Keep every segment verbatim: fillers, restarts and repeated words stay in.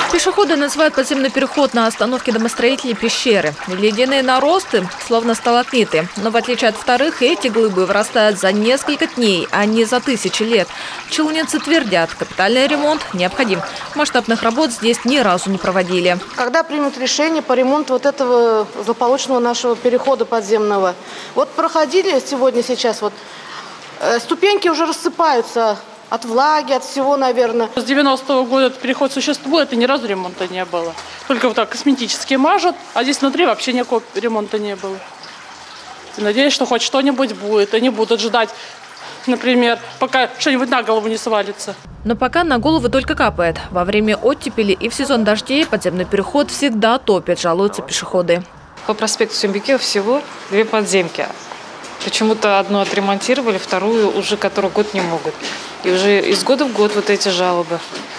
Пешеходы называют подземный переход на остановке домостроителей пещеры. Ледяные наросты словно сталактиты. Но в отличие от вторых, эти глыбы вырастают за несколько дней, а не за тысячи лет. Челнинцы твердят, капитальный ремонт необходим. Масштабных работ здесь ни разу не проводили. Когда примут решение по ремонту вот этого злополучного нашего перехода подземного? Вот проходили сегодня, сейчас вот э, ступеньки уже рассыпаются. От влаги, от всего, наверное. С девяностого года этот переход существует, и ни разу ремонта не было. Только вот так косметически мажут, а здесь внутри вообще никакого ремонта не было. Надеюсь, что хоть что-нибудь будет. Они будут ждать, например, пока что-нибудь на голову не свалится. Но пока на голову только капает. Во время оттепели и в сезон дождей подземный переход всегда топит, жалуются пешеходы. По проспекту Сюмбике всего две подземки. Почему-то одну отремонтировали, вторую уже который год не могут. И уже из года в год вот эти жалобы.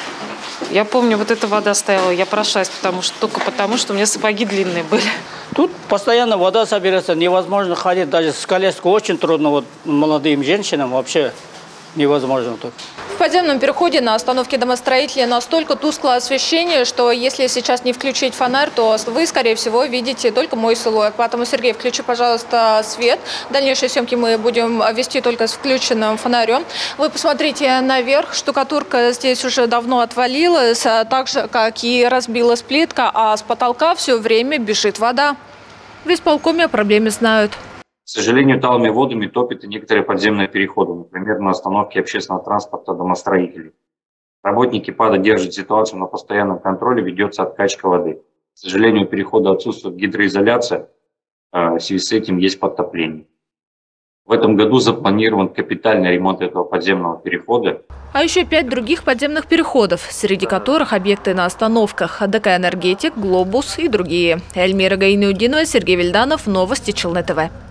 Я помню, вот эта вода стояла, я прошлась, потому что, только потому, что у меня сапоги длинные были. Тут постоянно вода собирается, невозможно ходить, даже с коляской очень трудно, вот молодым женщинам вообще невозможно тут. В подземном переходе на остановке домостроителей настолько тусклое освещение, что если сейчас не включить фонарь, то вы, скорее всего, видите только мой силуэт. Поэтому, Сергей, включи, пожалуйста, свет. Дальнейшие съемки мы будем вести только с включенным фонарем. Вы посмотрите наверх. Штукатурка здесь уже давно отвалилась, так же, как и разбилась плитка, а с потолка все время бежит вода. В исполкоме о проблеме знают. К сожалению, талыми водами топит и некоторые подземные переходы, например, на остановке общественного транспорта домостроителей. Работники ПАДа держат ситуацию на постоянном контроле, ведется откачка воды. К сожалению, у перехода отсутствует гидроизоляция, в связи с этим есть подтопление. В этом году запланирован капитальный ремонт этого подземного перехода. А еще пять других подземных переходов, среди которых объекты на остановках ДК «Энергетик», «Глобус» и другие. Эльмира Гаиниудинова, Сергей Вильданов, Новости Челны ТВ.